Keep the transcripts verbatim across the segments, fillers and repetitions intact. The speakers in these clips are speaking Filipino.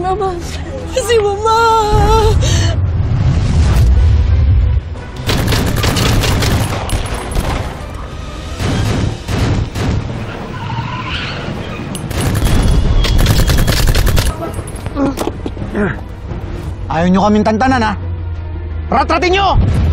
Mama! Si Mama! Ayaw nyo kaming tantanan, ha? Ratratin nyo!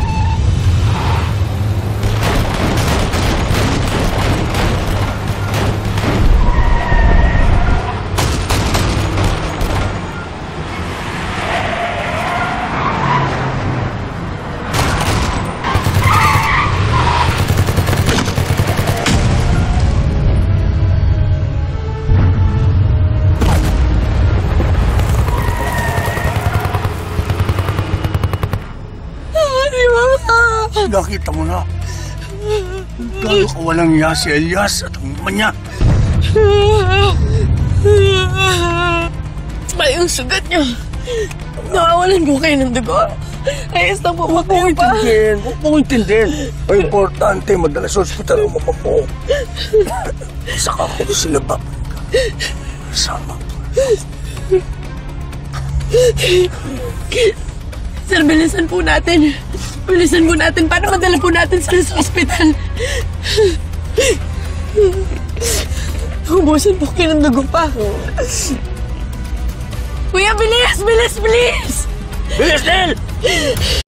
Nakita mo na. Gano'n ka walang iya si Elias at ang ama niya. Mali yung sugat niyo. Nakawalan ko kayo ng dugo. Ayos na po Huwag mong pa. intindihin. Huwag mong intindihin. Ang importante, madala sa ospital ang mama mo. Saka ako sila ba? Sama. Sir, bilisan po natin. Bilisan po natin. Paano madala po natin sila sa ospital? Ubusin po kayo ng dugo pa. Kuya, bilis! Bilis! Bilis! Bilis, Nel!